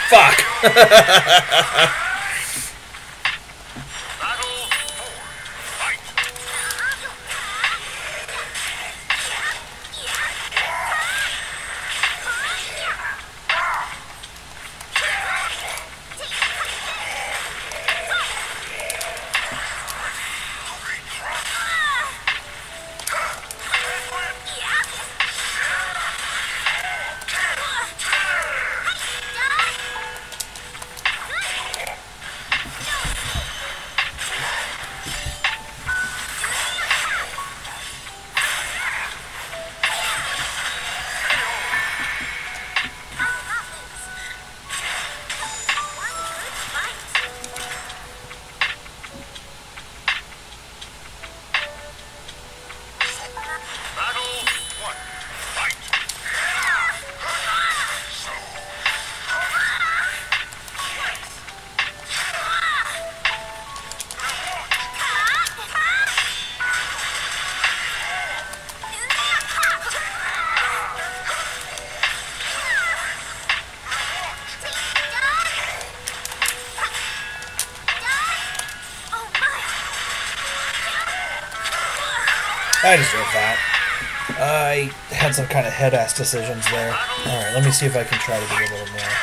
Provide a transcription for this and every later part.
Fuck! I deserve that. I had some kind of head-ass decisions there. Alright, let me see if I can try to do a little more.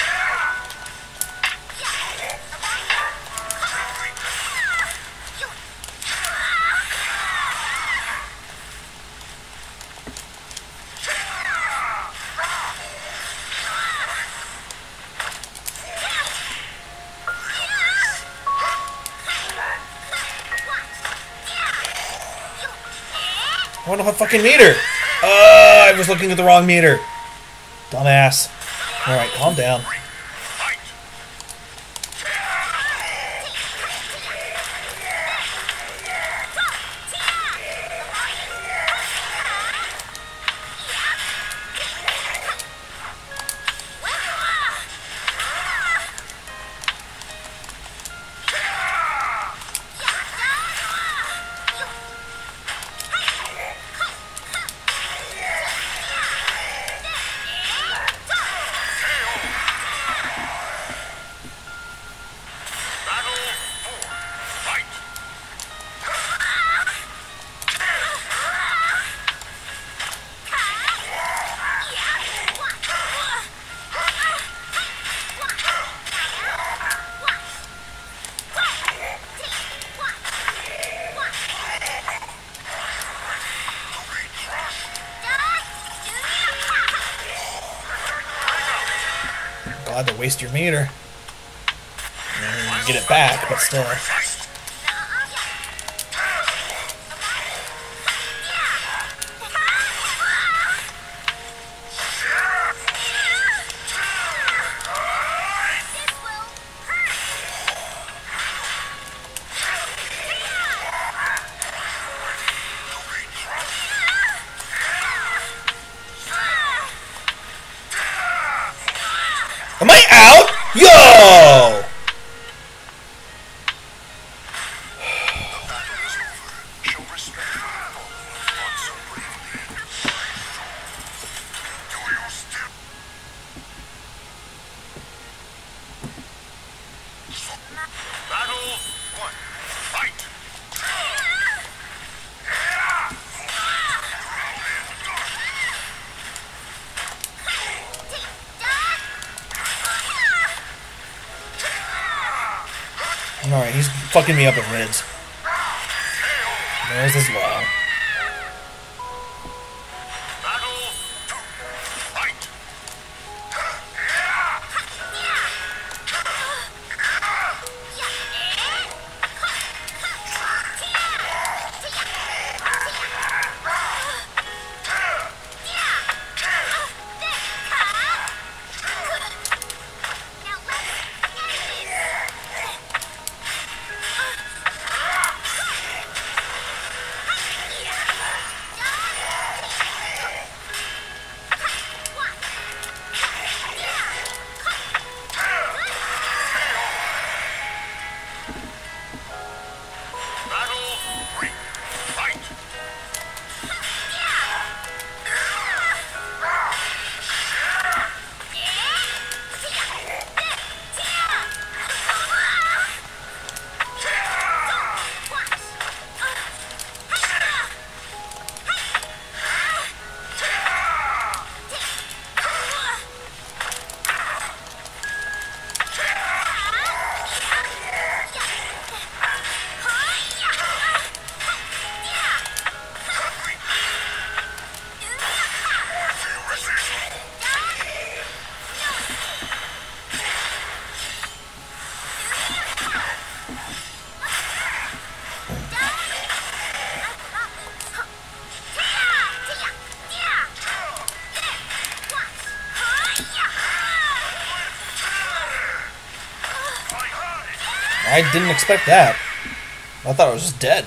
I want a fucking meter! I was looking at the wrong meter. Dumbass. Alright, calm down. Glad to waste your meter. You get it back, but still. Am I out? Yo! Alright, he's fucking me up with mids. There's his law. I didn't expect that. I thought I was just dead.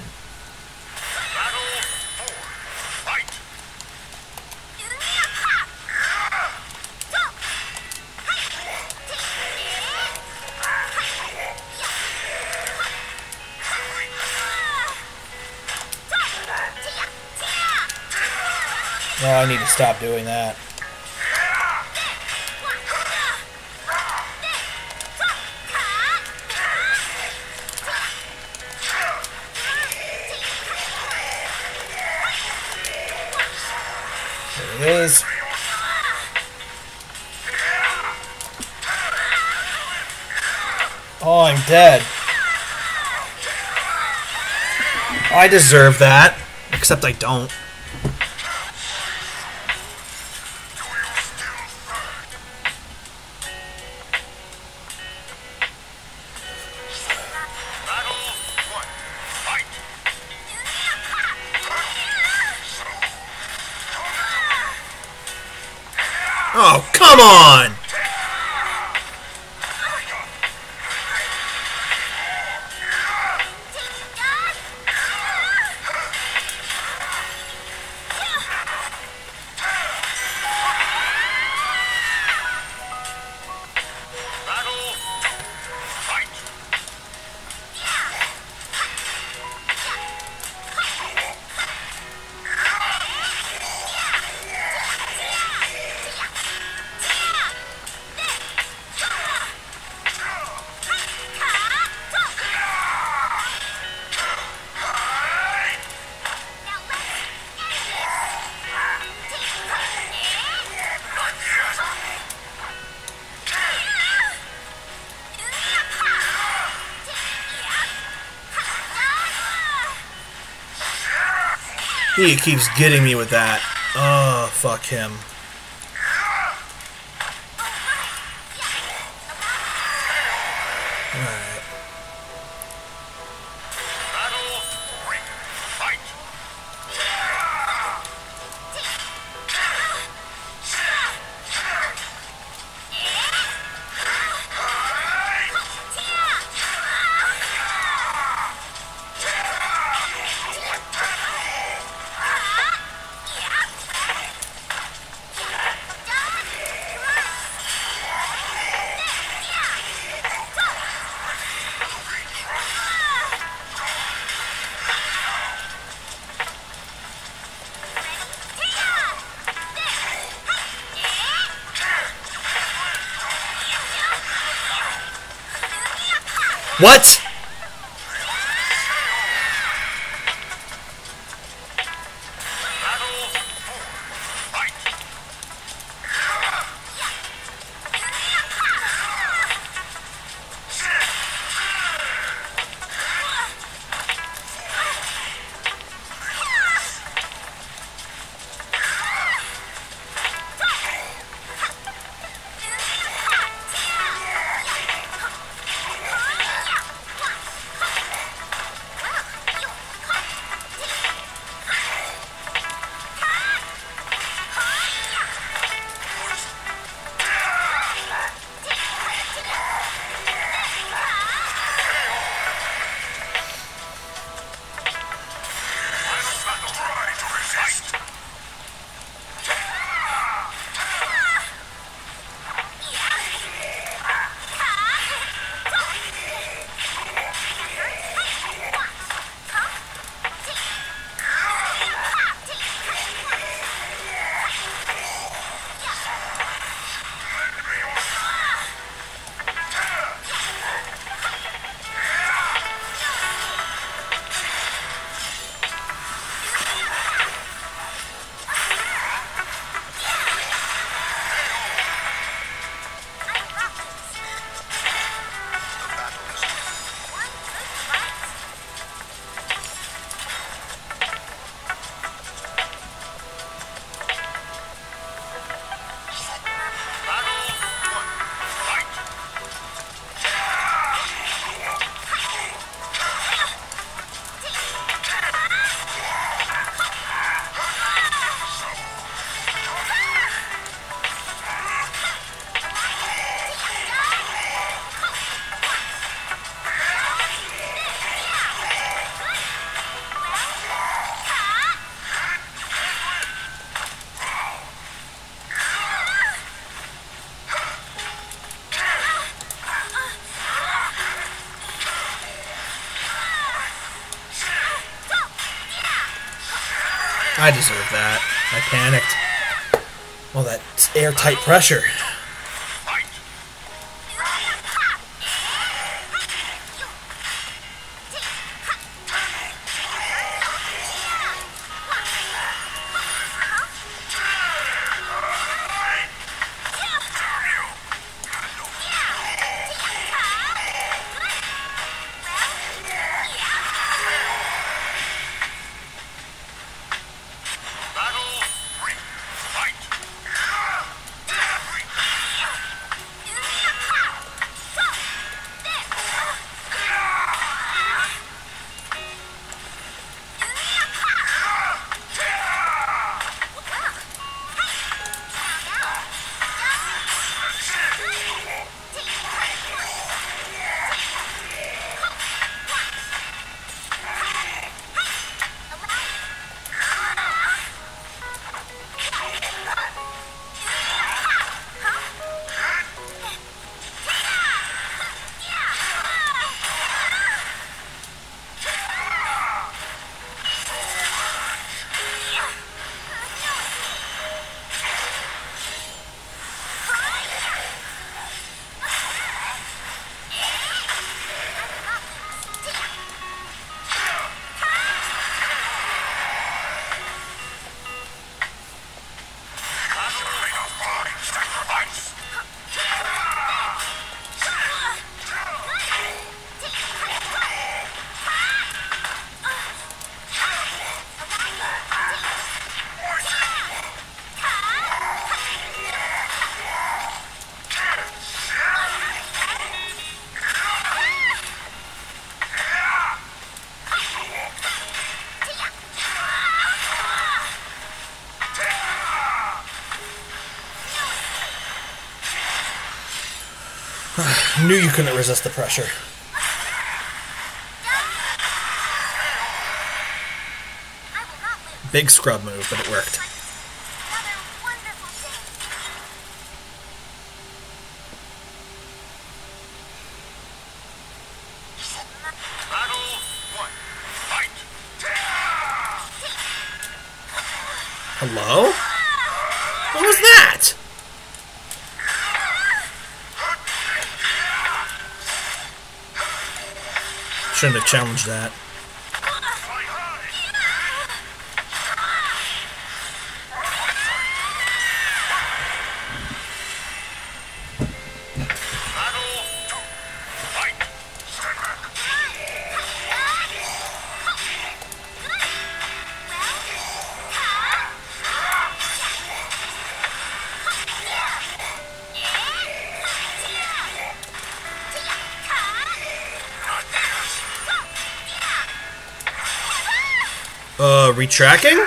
Oh, I need to stop doing that. There it is. Oh, I'm dead. I deserve that. Except I don't. Oh, come on! He keeps getting me with that. Oh, fuck him. Alright. What? I deserve that. I panicked. Well, that's airtight pressure. Knew you couldn't resist the pressure. Big scrub move, but it worked. Hello? What was that? Shouldn't have challenged that. Retracking?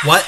What?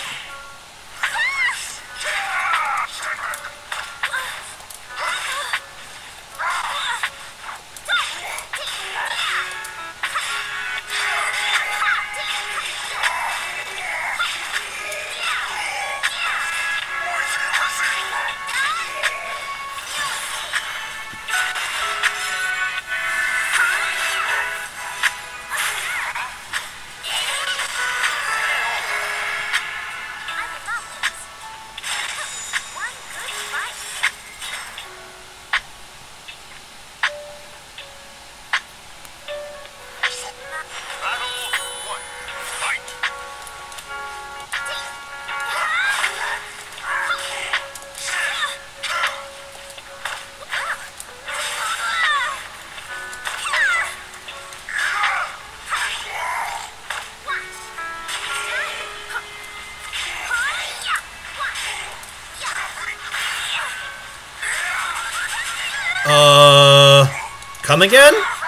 Come again?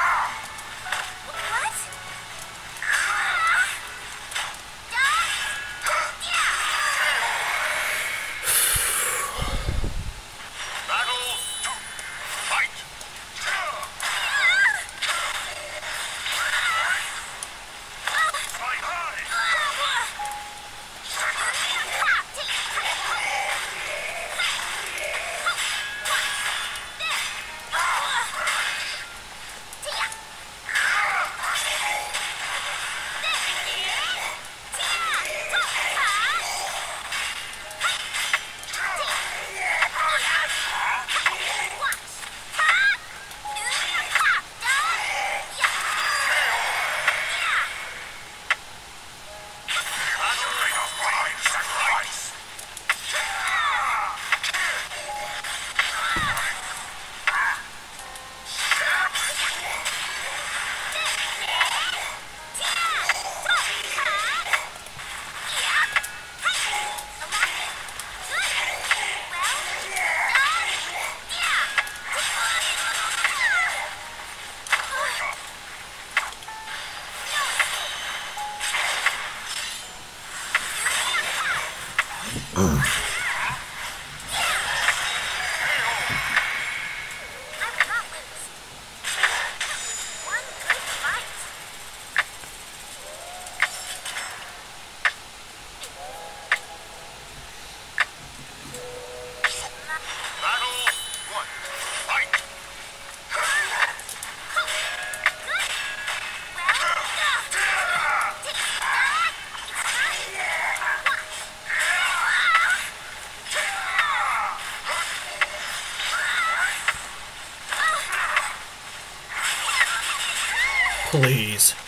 Please.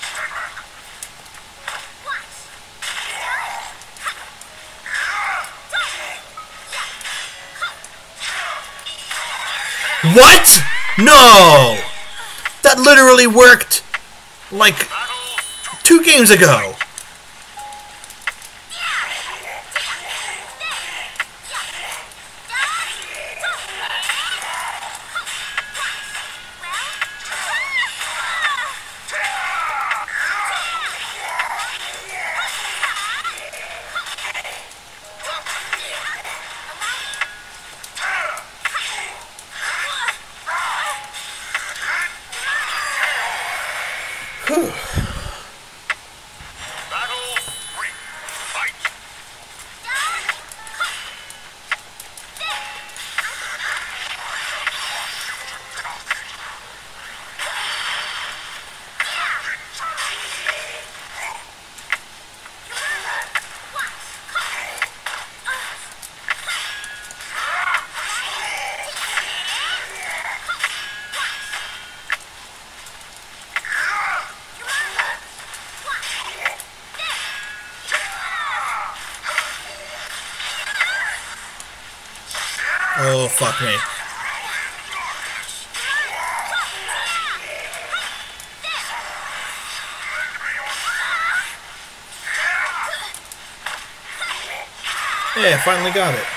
What? No! That literally worked like 2 games ago. Oh, fuck me. Hey, I finally got it.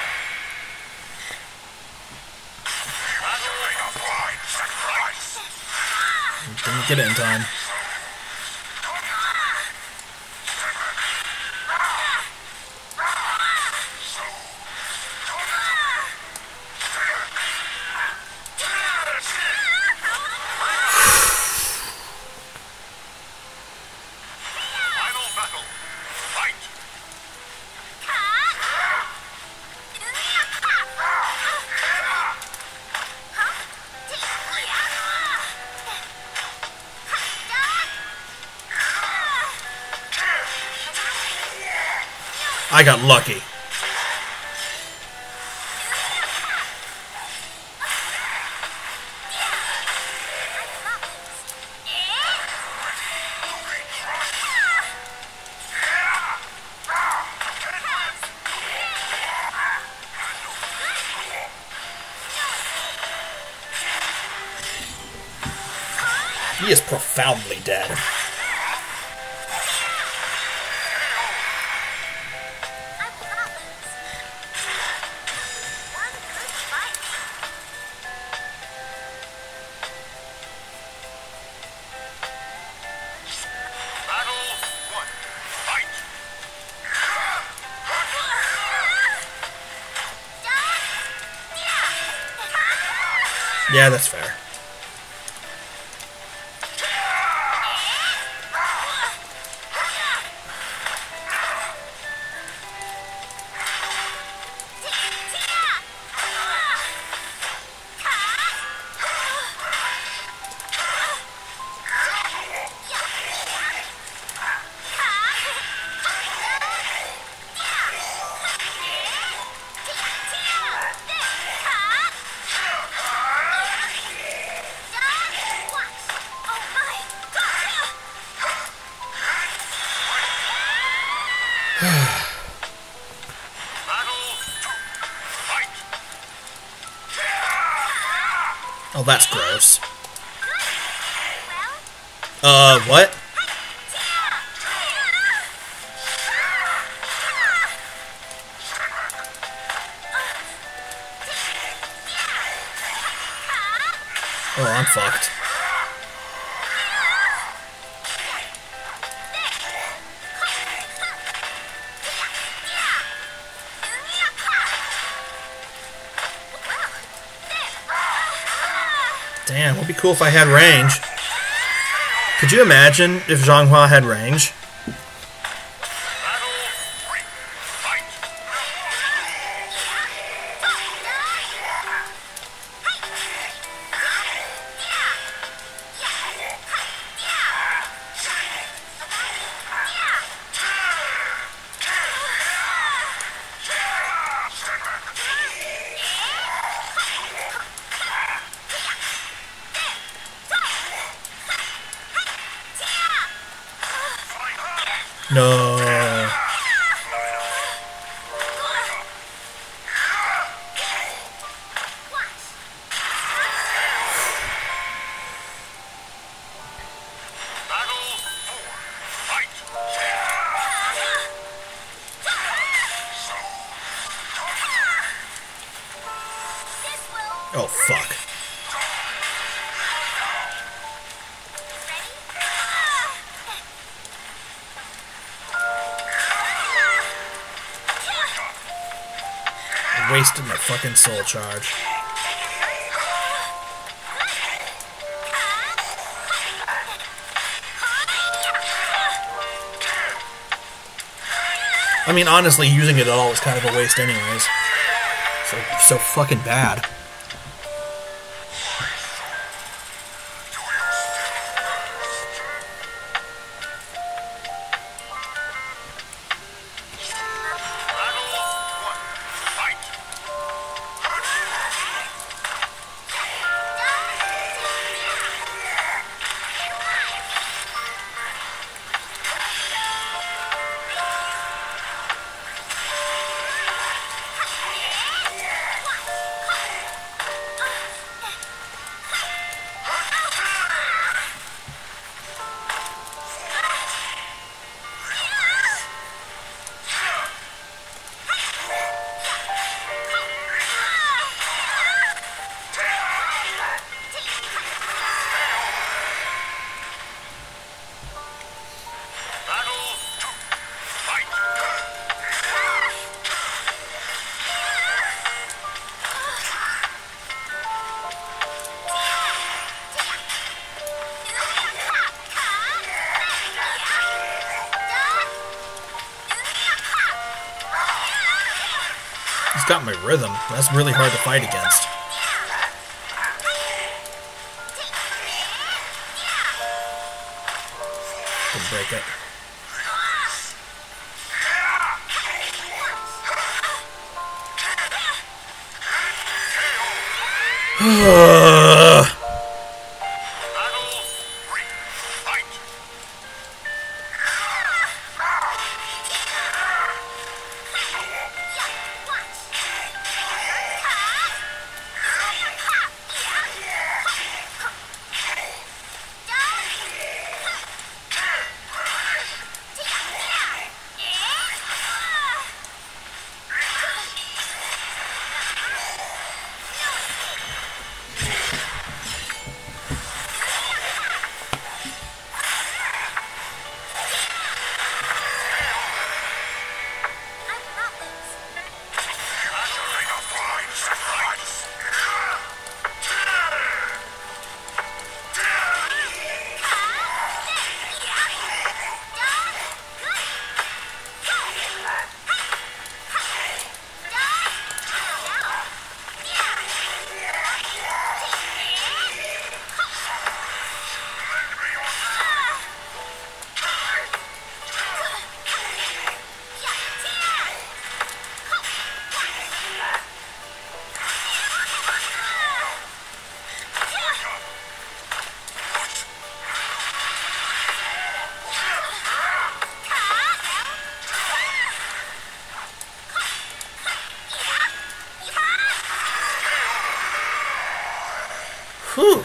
Didn't get it in time. I got lucky. He is profoundly dead. Yeah, that's fair. Oh, that's gross. What? Oh, I'm fucked. Damn, would be cool if I had range. Could you imagine if Zhanghua had range? No. Oh, fuck. I wasted my fucking soul charge. I mean, honestly, using it at all is kind of a waste anyways. So fucking bad. He's got my rhythm. That's really hard to fight against. Didn't break it. Whew.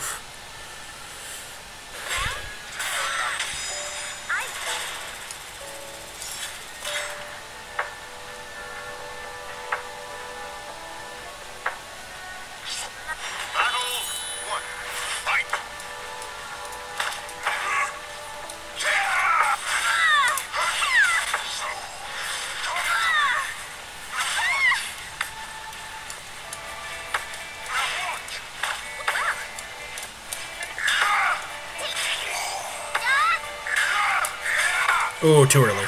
Oh, too early.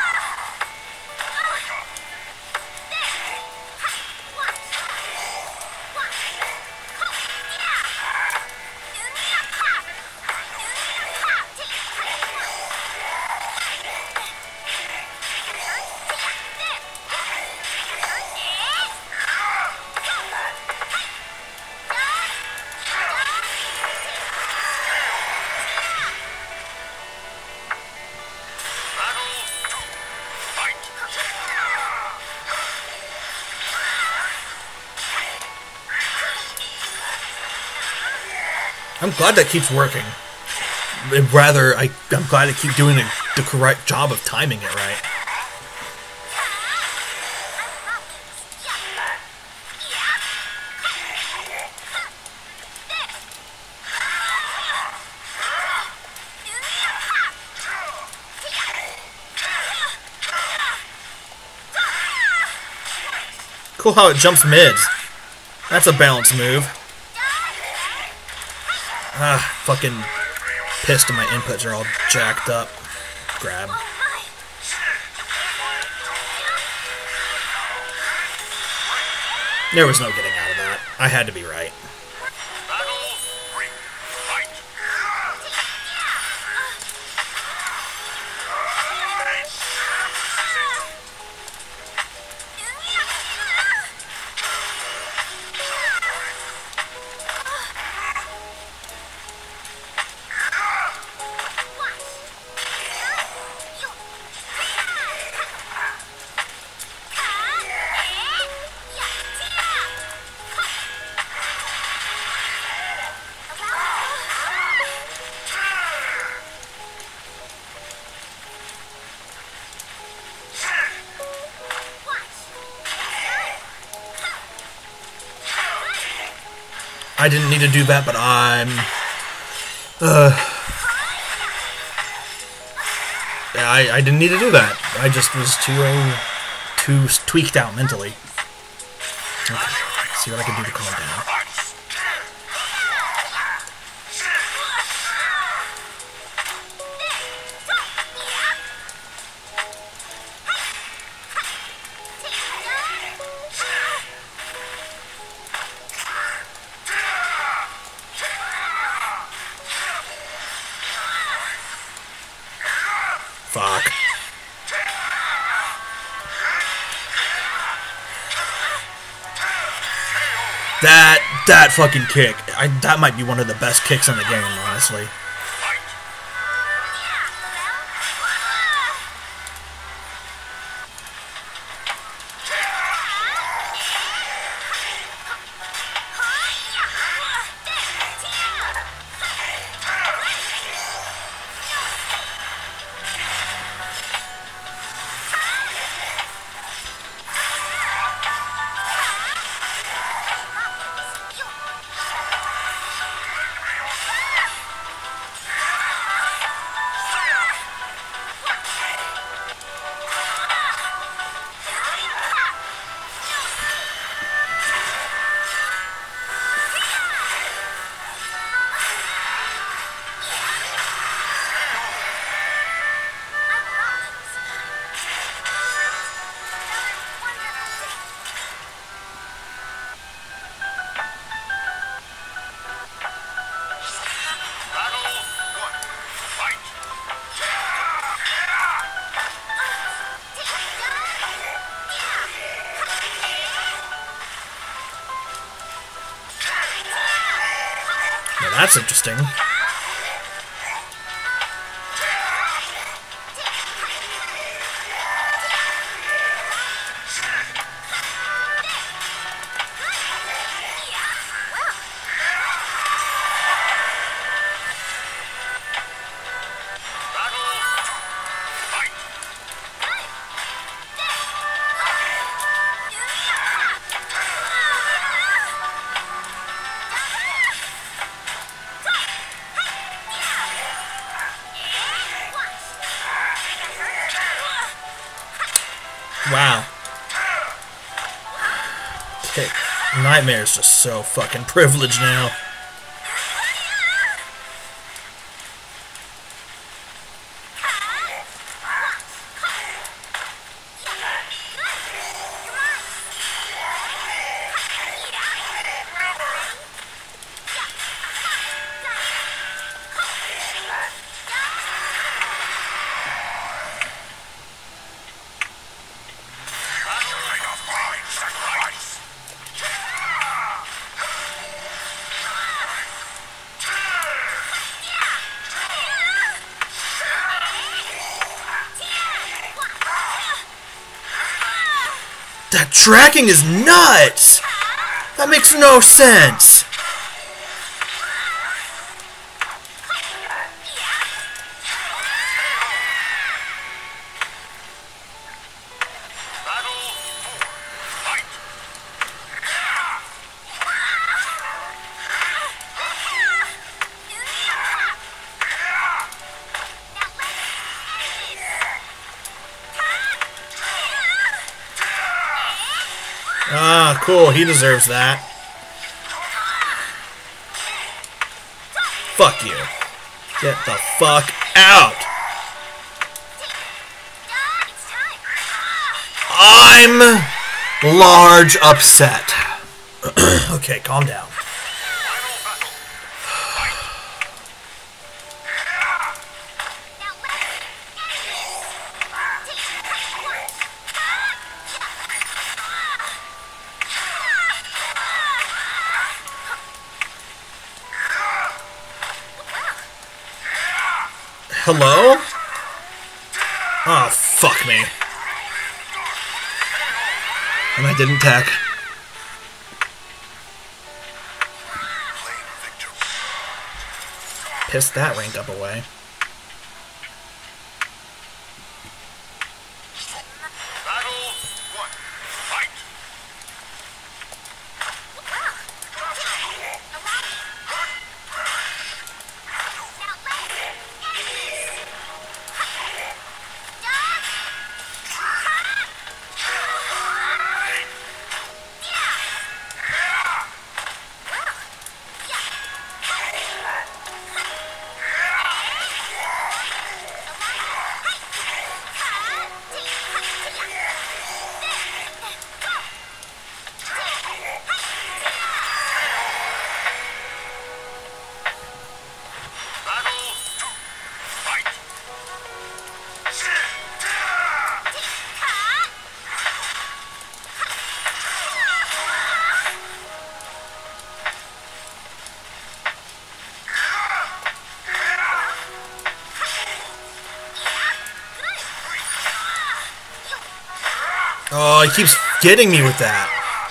I'm glad that keeps working. I'm glad I keep doing the correct job of timing it right. Cool how it jumps mids. That's a balanced move. Ah, fucking pissed and my inputs are all jacked up. Grab. There was no getting out of that. I had to be right. I didn't need to do that, but I didn't need to do that. I just was too tweaked out mentally. Okay, let's see what I can do to calm down. Fuck. That fucking kick. That might be one of the best kicks in the game, honestly. That's interesting. Wow. Okay. Nightmare's just so fucking privileged now. That tracking is nuts! That makes no sense! Ah, cool. He deserves that. Fuck you. Get the fuck out. I'm large upset. Okay, calm down. Hello? Oh, fuck me. And I didn't tack. Pissed that rank up away. Oh, he keeps getting me with that.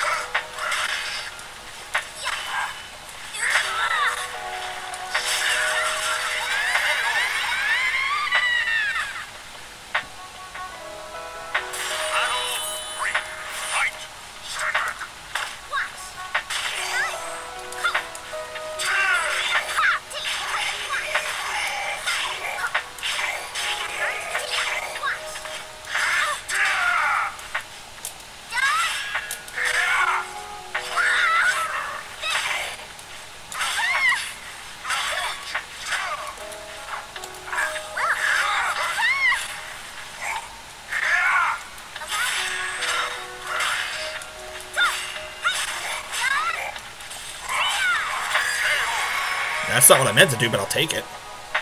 That's not what I meant to do, but I'll take it.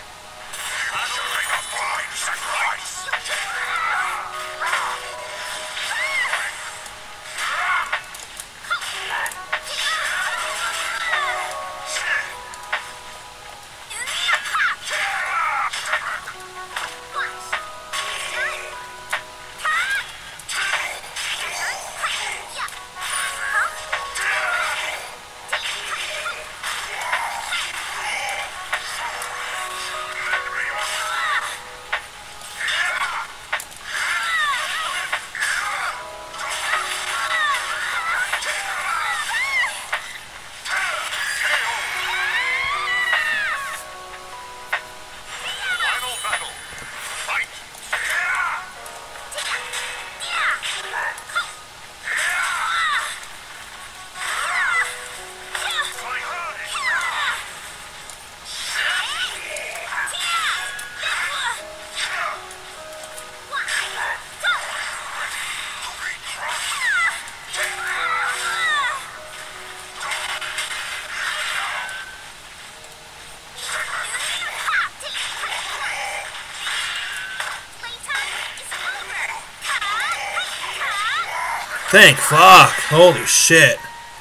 Thank fuck. Holy shit.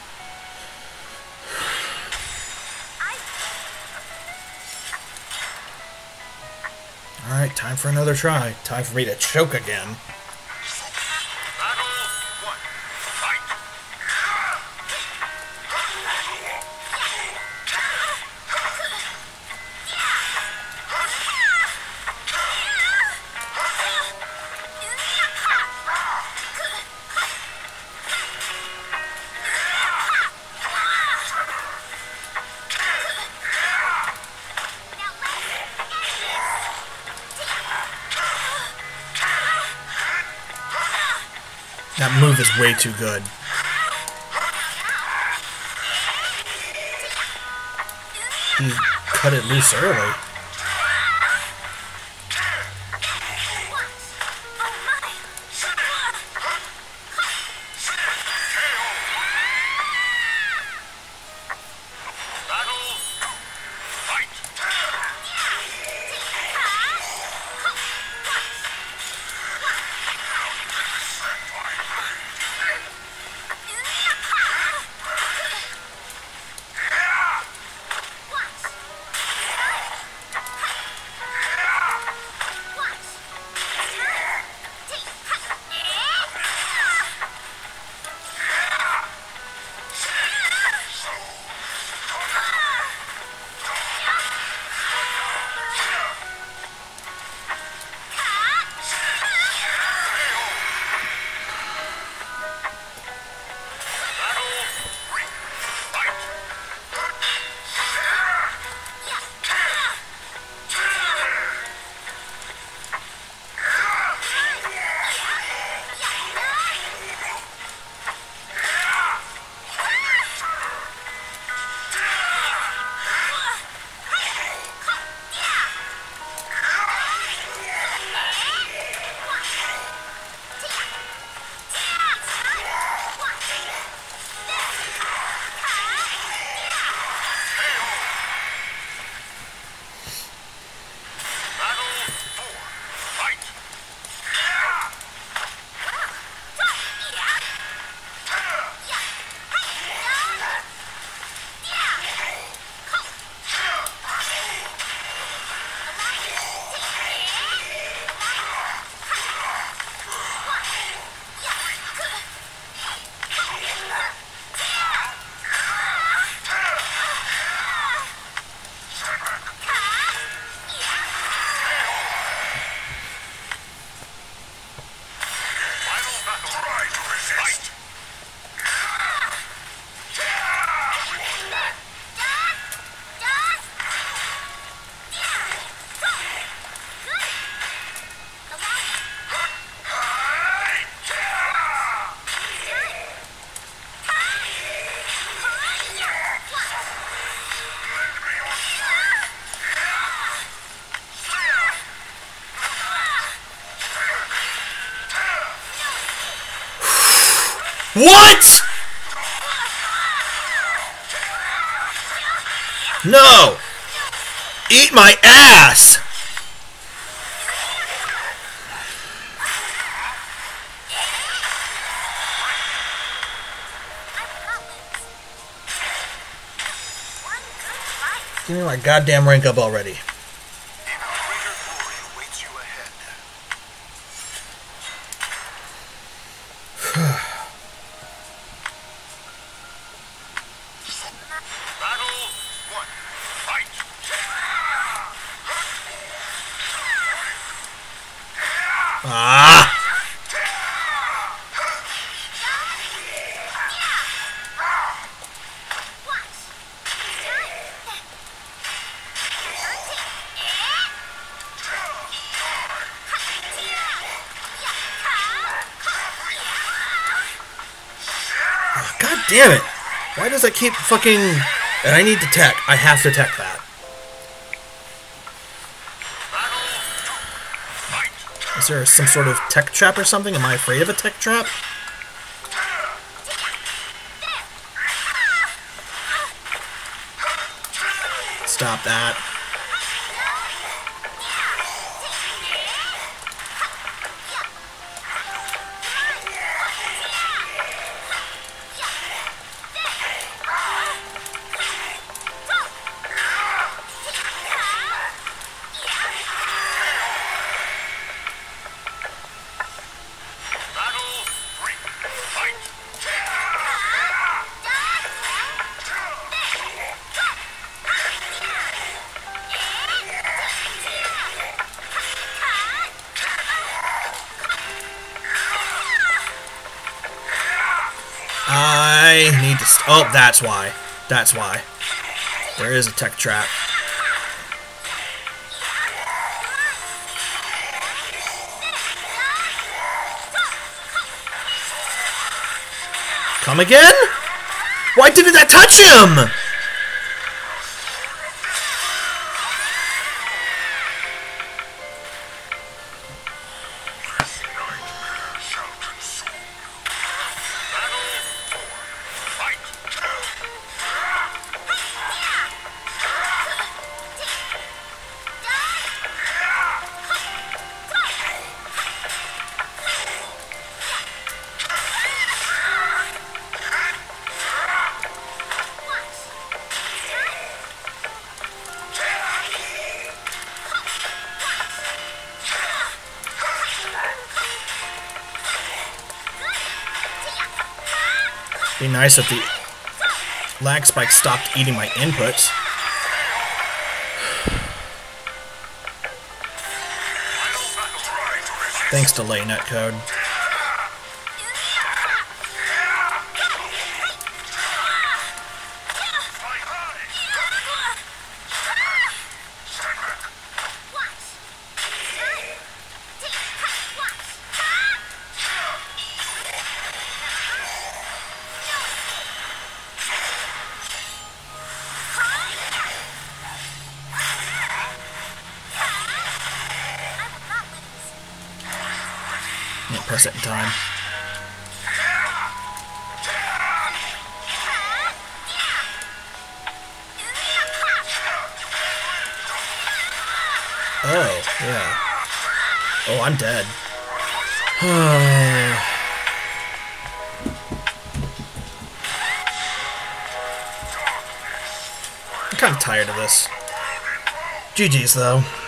Alright, time for another try. Time for me to choke again. That move is way too good. He cut it loose early. What? No! Eat my ass! Give me my goddamn rank up already. Ah! Oh, God damn it! Why does it keep fucking... And I need to tech. I have to tech that. Is there some sort of tech trap or something? Am I afraid of a tech trap? Stop that. I need to... Oh, that's why. That's why. There is a tech trap. Come again? Why didn't that touch him? Be nice if the lag spike stopped eating my inputs. Thanks, delay netcode. Can't press it in time. Oh, yeah. Oh, I'm dead. I'm kind of tired of this. GG's, though.